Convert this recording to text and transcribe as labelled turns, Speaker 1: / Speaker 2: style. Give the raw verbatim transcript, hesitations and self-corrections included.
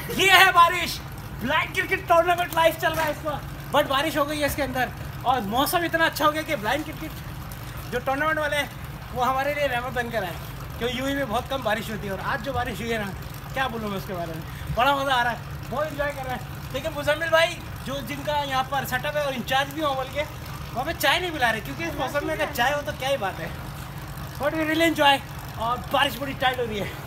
Speaker 1: ये है बारिश। ब्लाइंड क्रिकेट टूर्नामेंट लाइव चल रहा है इसमें, बट बारिश हो गई है इसके अंदर और मौसम इतना अच्छा हो गया कि ब्लाइंड क्रिकेट जो टूर्नामेंट वाले हैं वो हमारे लिए रहमत बनकर आए, क्योंकि यूपी में बहुत कम बारिश होती है। और आज जो बारिश हुई है ना, क्या बोलूँ मैं उसके बारे में, बड़ा मज़ा आ रहा है, बहुत इन्जॉय कर रहे हैं। लेकिन मुजम्मिल भाई जो जिनका यहाँ पर सेटअप है और इंचार्ज भी हो बोल के, वहाँ पे चाय नहीं पिला रहे, क्योंकि इस मौसम में अगर चाय हो तो क्या ही बात है। बट वी रियली एंजॉय और बारिश बड़ी टाइट हो रही है।